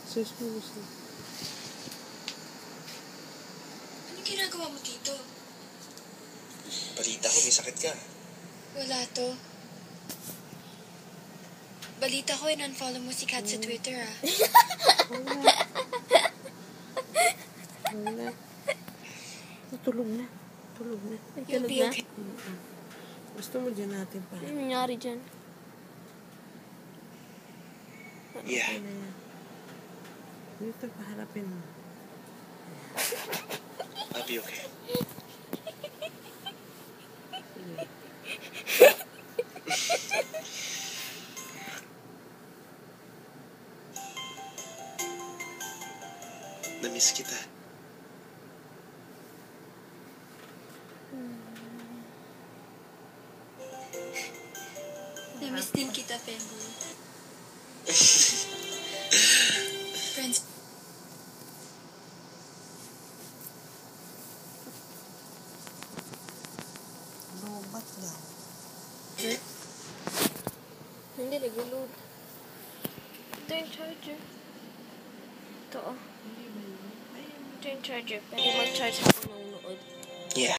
Search mo gusto. Anong ginagawa mo dito? Balita ko, may sakit ka. Wala to. Balita ko, in-unfollow mo si Kat sa Twitter, ah. Wala. Tulog na. Tulog na. You'll be okay. Gusto mo dyan natin pa. Ano nangyari dyan? Yeah. Okay na yan. Dito, paharapin mo. I'll be okay. Namiss kita. Namiss din kita, Penny. Friends. Lobat daw. Hindi, nag-load. Ito yung charger. Ito, oh. Ito yung charger. Pwede mag-charge ako nung nood. Yeah.